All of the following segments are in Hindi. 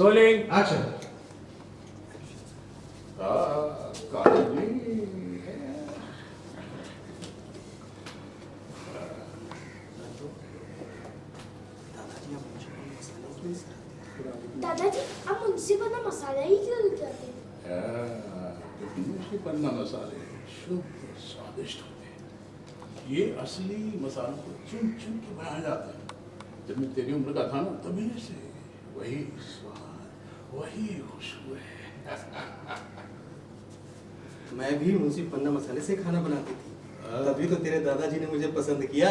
Rolling action. दादाजी आप मुंशी पन्ना मसाला ही क्यों करते हैं? मुंशी पन्ना मसाले शुद्ध स्वादिष्ट होते हैं। ये असली मसालों को चुन चुन के बनाया जाता है। जब मैं तेरी उम्र का था ना तभी से वही स्वाद वही खुशबू है। मैं भी मुंशी पन्ना मसाले से खाना बनाती थी, तभी तो तेरे दादाजी ने मुझे पसंद किया।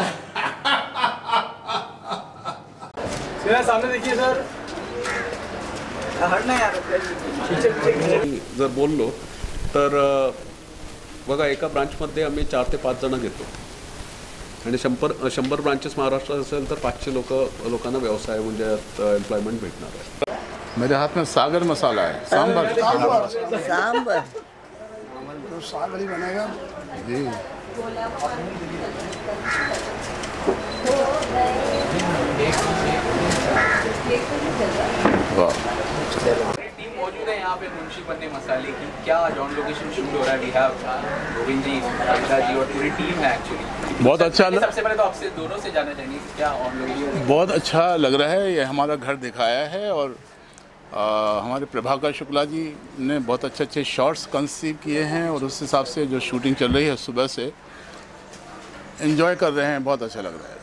सर सामने देखिए सर। हटना यार। जर बोललो तर बघा एका ब्रांचमध्ये आम्ही 4 ते 5 जण घेतो आणि 100 ब्रांचेस महाराष्ट्रात असेल तर 500 लोकांना व्यवसाय म्हणजे एम्प्लॉयमेंट भेटणार आहे। मेरे हाथ में सागर मसाला है, सांबर सांबर तो सागर ही बनेगा जी। टीम मौजूद है यहाँ पे मुंशी पन्ने मसाले की। क्या ऑन लोकेशन शूट हो रहा है? वी हैव गोविंद जी, कविता जी और पूरी टीम है एक्चुअली। बहुत अच्छा सबसे पहले तो आपसे दोनों से जानना चाहेंगे कि क्या ऑन लोकेशन। बहुत अच्छा लग रहा है। ये हमारा घर दिखाया है और हमारे प्रभाकर शुक्ला जी ने बहुत अच्छे शॉट्स कंसीव किए हैं और उस हिसाब से जो शूटिंग चल रही है सुबह से एंजॉय कर रहे हैं। बहुत अच्छा लग रहा है।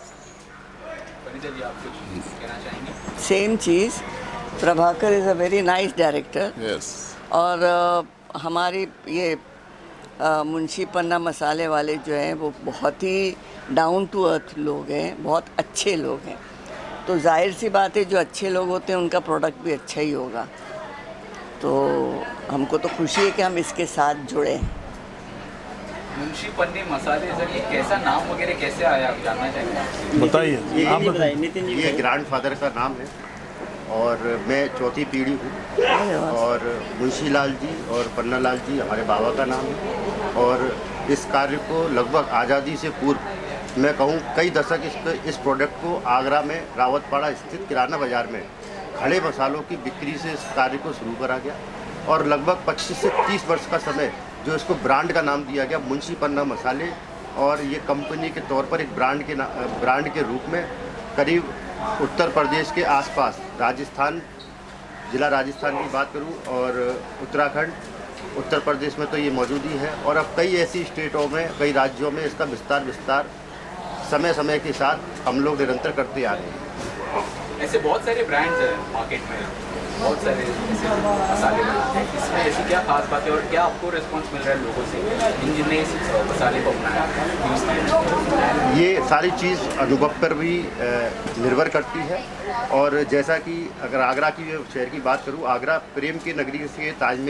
जी आप कुछ कहना चाहेंगे? सेम चीज़, Prabhakar is a very nice director. Yes. और हमारी ये मुंशी पन्ना मसाले वाले जो हैं वो बहुत ही डाउन टू अर्थ लोग हैं, बहुत अच्छे लोग हैं। तो जाहिर सी बात है जो अच्छे लोग होते हैं उनका प्रोडक्ट भी अच्छा ही होगा। तो हमको तो खुशी है कि हम इसके साथ जुड़े हैं। मुंशी पन्ने मसाले सर ये कैसा नाम वगैरह कैसे आया आप जानना चाहेंगे? बताइए आप बताइए। नितिन जी, ये ग्रैंडफादर का नाम है और मैं चौथी पीढ़ी हूँ और मुंशी लाल जी और पन्ना लाल जी हमारे बाबा का नाम है। और इस कार्य को लगभग आज़ादी से पूर्व मैं कहूँ कई दशक इस प्रोडक्ट को आगरा में रावतपाड़ा स्थित किराना बाज़ार में खड़े मसालों की बिक्री से इस कार्य को शुरू करा गया और लगभग 25 से 30 वर्ष का समय जो इसको ब्रांड का नाम दिया गया मुंशी पन्ना मसाले। और ये कंपनी के तौर पर एक ब्रांड के रूप में करीब उत्तर प्रदेश के आसपास राजस्थान, जिला राजस्थान की बात करूं और उत्तराखंड, उत्तर प्रदेश में तो ये मौजूद ही है और अब कई ऐसी स्टेटों में, कई राज्यों में इसका विस्तार समय समय के साथ हम लोग निरंतर करते आ रहे हैं। ऐसे बहुत सारे ब्रांड्स हैं मार्केट में, बहुत सारे ऐसे मसाले बनाते हैं। इसमें ऐसी क्या खास बात है और क्या आपको रिस्पांस मिल रहा है लोगों से जिनने इस मसाले को अपनाया, यूज़ किया? ये सारी चीज़ अनुभव पर भी निर्भर करती है। और जैसा कि अगर आगरा की शहर की बात करूँ, आगरा प्रेम की नगरी से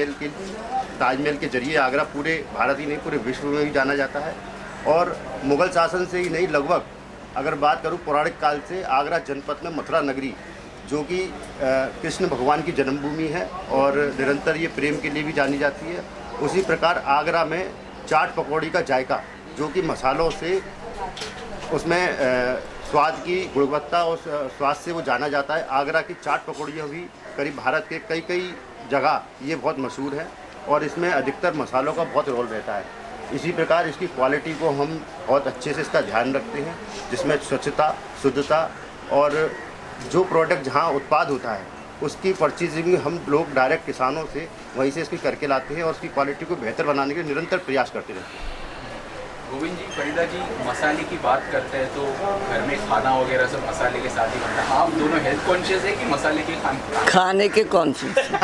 ताजमहल के जरिए आगरा पूरे भारत ही नहीं पूरे विश्व में भी जाना जाता है। और मुग़ल शासन से ही नहीं, लगभग अगर बात करूँ पौराणिक काल से आगरा जनपद में मथुरा नगरी जो कि कृष्ण भगवान की जन्मभूमि है और निरंतर ये प्रेम के लिए भी जानी जाती है। उसी प्रकार आगरा में चाट पकौड़ी का जायका जो कि मसालों से उसमें स्वाद की गुणवत्ता और स्वाद से वो जाना जाता है। आगरा की चाट पकौड़ियाँ भी करीब भारत के कई जगह ये बहुत मशहूर है और इसमें अधिकतर मसालों का बहुत रोल रहता है। इसी प्रकार इसकी क्वालिटी को हम बहुत अच्छे से इसका ध्यान रखते हैं जिसमें स्वच्छता, शुद्धता और जो प्रोडक्ट जहाँ उत्पाद होता है उसकी परचेजिंग हम लोग डायरेक्ट किसानों से वहीं से इसकी करके लाते हैं और उसकी क्वालिटी को बेहतर बनाने के निरंतर प्रयास करते रहते हैं। गोविंद जी, फरीदा जी, मसाले की बात करते हैं तो घर में खाना वगैरह सब मसाले के साथ ही बनता है। आप दोनों हेल्थ कॉन्शियस है कि मसाले के खाने के कॉन्शियस?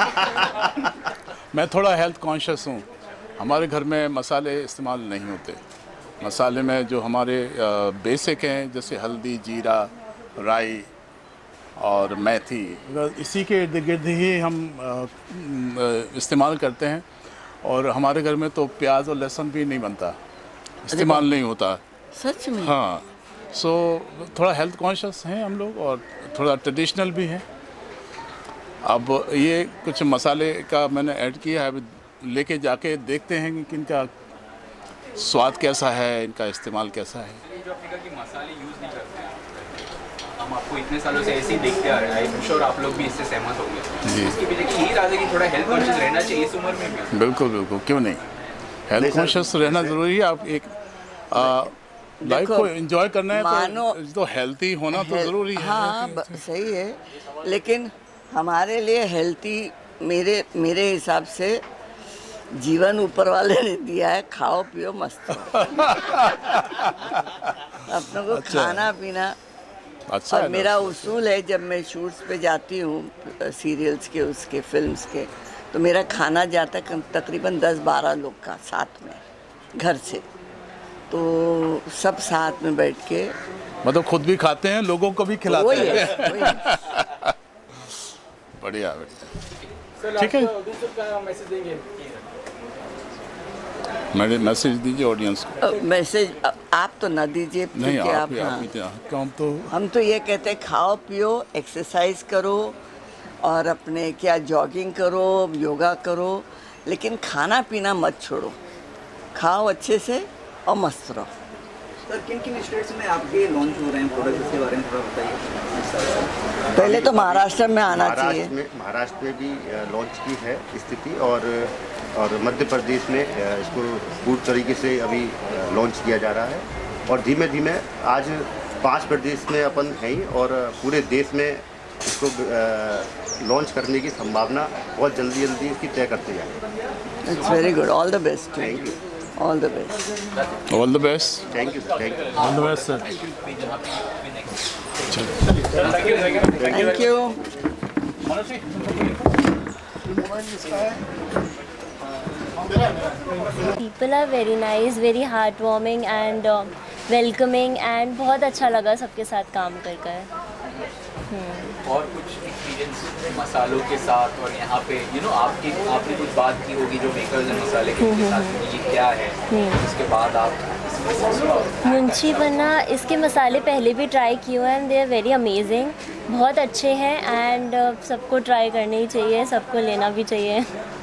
मैं थोड़ा हेल्थ कॉन्शियस हूँ। हमारे घर में मसाले इस्तेमाल नहीं होते। मसाले में जो हमारे बेसिक हैं जैसे हल्दी, जीरा, राई और मेथी, इसी के इर्द गिर्द ही हम इस्तेमाल करते हैं। और हमारे घर में तो प्याज और लहसुन भी नहीं बनता, इस्तेमाल नहीं होता। सच में? हाँ। सो थोड़ा हेल्थ कॉन्शियस हैं हम लोग और थोड़ा ट्रेडिशनल भी हैं। अब ये कुछ मसाले का मैंने ऐड किया है, लेके जाके देखते हैं कि इनका स्वाद कैसा है, इनका इस्तेमाल कैसा है। ये जो आपने कहा कि मसाले यूज़ नहीं करते हैं, हम आपको इतने सालों से ऐसे ही देखते आ रहे हैं, आई एम श्योर आप लोग भी इससे सहमत होंगे। इसकी वजह की यही राज है कि थोड़ा हेल्थ कॉन्शियस रहना चाहिए इस उम्र में भी। बिल्कुल बिल्कुल, क्यों नहीं, हेल्थ कॉन्शियस रहना ज़रूरी है। आप एक लाइफ को एंजॉय करना है तो हेल्थी होना तो ज़रूरी है। हाँ सही है, लेकिन हमारे लिए हेल्थी मेरे हिसाब से जीवन ऊपर वाले ने दिया है, खाओ पियो मस्त रहो। अपनों को खाना पीना अच्छा। और मेरा उसूल है, जब मैं शूट्स पे जाती हूँ सीरियल्स के, उसके फिल्म्स के, तो मेरा खाना जाता है तकरीबन 10-12 लोग का साथ में घर से, तो सब साथ में बैठ के, मतलब खुद भी खाते हैं, लोगों को भी खिलाते हैं। बढ़िया बढ़िया, ठीक है। मैसेज देंगे, मैसेज दीजिए ऑडियंस को। मैसेज आप तो ना दीजिए, नहीं आप हम तो ये कहते हैं खाओ पियो, एक्सरसाइज करो और अपने क्या जॉगिंग करो, योगा करो, लेकिन खाना पीना मत छोड़ो, खाओ अच्छे से और मस्त रहो। सर किन स्टेट्स में आपके लॉन्च हो रहे हैं प्रोडक्ट, इसके बारे में थोड़ा बताइए। पहले तो महाराष्ट्र में आना चाहिए। महाराष्ट्र में भी लॉन्च की है स्थिति, और मध्य प्रदेश में इसको पूर्ण तरीके से अभी लॉन्च किया जा रहा है, और धीमे धीमे आज 5 प्रदेश में अपन हैं ही, और पूरे देश में इसको लॉन्च करने की संभावना बहुत जल्दी इसकी तय करते जाएंगे। It's very good, all the best. Thank you. All the best. All the best. Thank you sir. Thank you. All the best sir. Thank you. People are very nice, very heartwarming and welcoming and बहुत अच्छा लगा सबके साथ काम कर। और कुछ एक्सपीरियंस मसालों के साथ और यहाँ पे आपने कुछ बात की होगी जो मेकर्स हैं मसाले के उनके साथ, ये क्या है, उसके बाद आप मुंशी पन्ना, इसके मसाले पहले भी ट्राई किए हैं and they are very amazing, बहुत अच्छे हैं एंड सबको ट्राई करने ही चाहिए, सबको लेना भी चाहिए।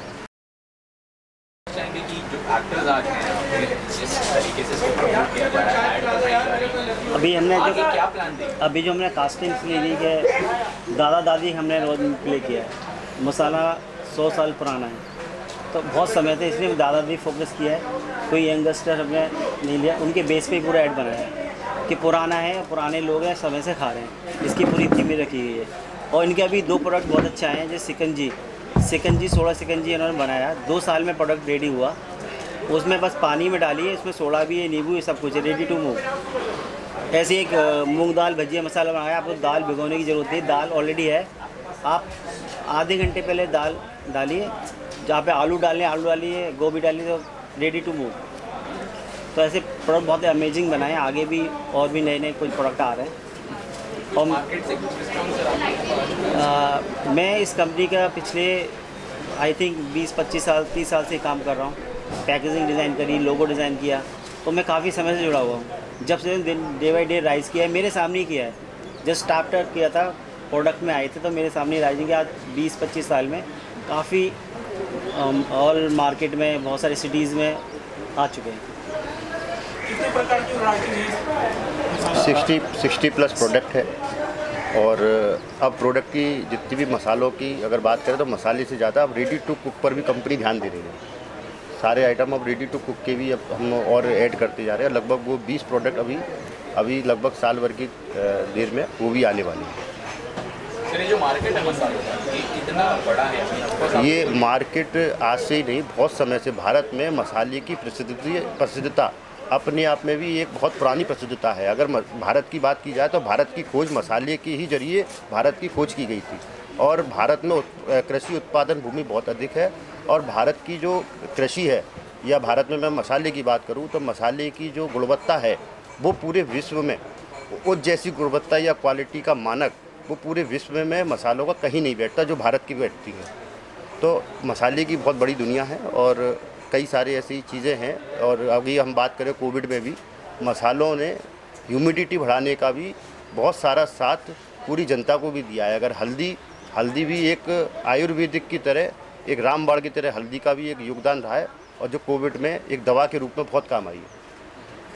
एक्टर्स आज हैं जिस तरीके से इसको प्रमोट किया जा रहा है, अभी हमने जो क्या प्लान दी, अभी जो हमने कास्टिंग्स ले ली है, दादा दादी हमने रोल प्ले किया है, मसाला 100 साल पुराना है, तो बहुत समय से इसलिए दादा दादी फोकस किया है, कोई यंगस्टर हमने नहीं लिया, उनके बेस पे पूरा ऐड बनाया है कि पुराना है, पुराने लोग हैं, समय से खा रहे हैं, इसकी पूरी थीम रखी गई है। और इनके अभी 2 प्रोडक्ट बहुत अच्छे आए हैं, जैसे सिकंजी सोडा सिकंजी इन्होंने बनाया, 2 साल में प्रोडक्ट रेडी हुआ, उसमें बस पानी में डालिए, इसमें सोडा भी है, नींबू, ये सब कुछ है, रेडी टू मूव। ऐसे एक मूंग दाल भजिया मसाला बनाया, आपको दाल भिगोने की ज़रूरत नहीं, दाल ऑलरेडी है, आप आधे घंटे पहले दाल डालिए, जहाँ पे आलू डालिए, गोभी डालिए, तो रेडी टू मूव। तो ऐसे प्रोडक्ट बहुत अमेजिंग बनाए, आगे भी और भी नए कुछ प्रोडक्ट आ रहे हैं। और मार्केट से कुछ रिस्पॉन्स मैं इस कंपनी का पिछले आई थिंक 20-25 साल 30 साल से काम कर रहा हूँ, पैकेजिंग डिज़ाइन करी, लोगो डिज़ाइन किया, तो मैं काफ़ी समय से जुड़ा हुआ हूँ। जब से डे बाई डे राइज़ किया है, मेरे सामने ही किया है, जस्ट स्टार्ट किया था, प्रोडक्ट में आए थे तो मेरे सामने राइजिंग किया। आज 20-25 साल में काफ़ी ऑल मार्केट में बहुत सारी सिटीज़ में आ चुके हैं। कितने प्रकार की वैरायटी है? 60 प्लस प्रोडक्ट है, और अब प्रोडक्ट की जितनी भी मसालों की अगर बात करें तो मसाले से ज़्यादा अब रेडी टू कुक पर भी कंपनी ध्यान दे रही है। सारे आइटम अब रेडी टू कुक के भी अब हम और ऐड करते जा रहे हैं, लगभग वो 20 प्रोडक्ट अभी लगभग साल भर की देर में वो भी आने वाली है। सर ये जो मार्केट है मसालों का, ये कितना बड़ा है? ये मार्केट आज से ही नहीं, बहुत समय से भारत में मसाले की प्रसिद्धता अपने आप में भी एक बहुत पुरानी प्रसिद्धता है। अगर भारत की बात की जाए तो भारत की खोज मसाले के ही जरिए भारत की खोज की गई थी, और भारत में कृषि उत्पादन भूमि बहुत अधिक है, और भारत की जो कृषि है, या भारत में मैं मसाले की बात करूं तो मसाले की जो गुणवत्ता है वो पूरे विश्व में उस जैसी गुणवत्ता या क्वालिटी का मानक वो पूरे विश्व में मसालों का कहीं नहीं बैठता जो भारत की बैठती है। तो मसाले की बहुत बड़ी दुनिया है, और कई सारी ऐसी चीज़ें हैं। और अभी हम बात करें कोविड में भी मसालों ने ह्यूमिडिटी बढ़ाने का भी बहुत सारा साथ पूरी जनता को भी दिया है। अगर हल्दी भी एक आयुर्वेदिक की तरह, एक रामबाण की तरह हल्दी का भी एक योगदान रहा है, और जो कोविड में एक दवा के रूप में बहुत काम आई है।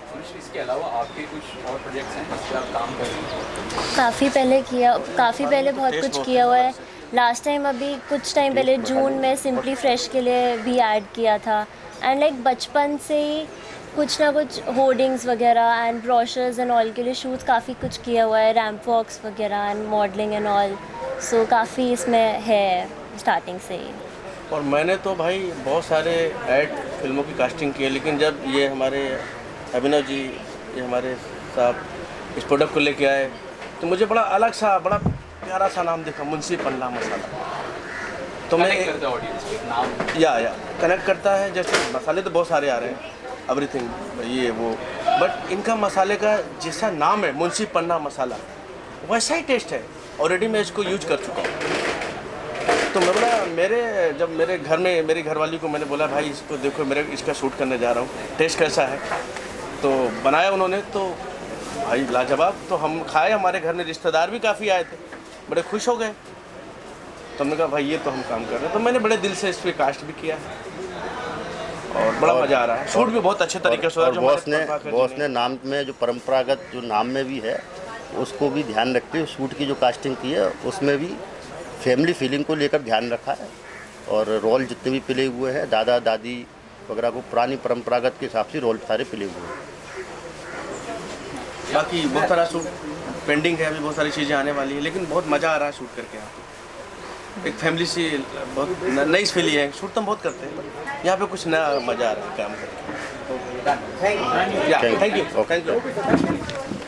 इसके अलावा आपके कुछ और प्रोजेक्ट्स हैं जिस पर आप काम कर रहे हैं? काफ़ी पहले बहुत कुछ किया हुआ है। लास्ट टाइम अभी कुछ टाइम पहले जून में सिंपली फ्रेश के लिए भी ऐड किया था। एंड लाइक बचपन से ही कुछ ना कुछ होर्डिंग्स वगैरह एंड ब्रोशर्स एंड ऑल के लिए शूट्स काफ़ी कुछ किया हुआ है, रैम्प वॉक्स वगैरह and modelling and all. So काफ़ी इसमें है स्टार्टिंग से ही। और मैंने तो भाई बहुत सारे ऐड फिल्मों की कास्टिंग की है, लेकिन जब ये हमारे अभिनव जी, ये हमारे साहब इस प्रोडक्ट को लेके आए तो मुझे बड़ा अलग सा, बड़ा प्यारा सा नाम दिखा, मुंशी पन्ना मसाला। तो मैं या कनेक्ट करता है। जैसे मसाले तो बहुत सारे आ रहे हैं, एवरीथिंग ये वो, बट इनका मसाले का जैसा नाम है मुंशी पन्ना मसाला, वैसा ही टेस्ट है। ऑलरेडी मैं इसको यूज कर चुका हूँ। तो मैं बोला, जब मेरे घर में मेरी घरवाली को मैंने बोला भाई इसको देखो, मेरे इसका शूट करने जा रहा हूँ, टेस्ट कैसा है। तो बनाया उन्होंने, तो भाई लाजवाब। तो हम खाए, हमारे घर में रिश्तेदार भी काफ़ी आए थे, बड़े खुश हो गए। तो हमने कहा भाई ये तो हम काम कर रहे हैं। तो मैंने बड़े दिल से इस पर कास्ट भी किया और बड़ा मज़ा आ रहा है। शूट भी बहुत अच्छे तरीके से। और बॉस ने नाम में जो परंपरागत जो नाम में भी है उसको भी ध्यान रखते हुए शूट की जो कास्टिंग की है उसमें भी फैमिली फीलिंग को लेकर ध्यान रखा है। और रोल जितने भी प्ले हुए हैं, दादा दादी वगैरह को पुरानी परंपरागत के हिसाब से रोल सारे प्ले हुए हैं। बाकी बहुत सारा शूट पेंडिंग है, अभी बहुत सारी चीज़ें आने वाली है, लेकिन बहुत मज़ा आ रहा है शूट करके। यहाँ पे एक फैमिली से बहुत नई फीलिंग है। शूट तो हम बहुत करते हैं, यहाँ पे कुछ नया मज़ा आ रहा है काम करके। Thank you.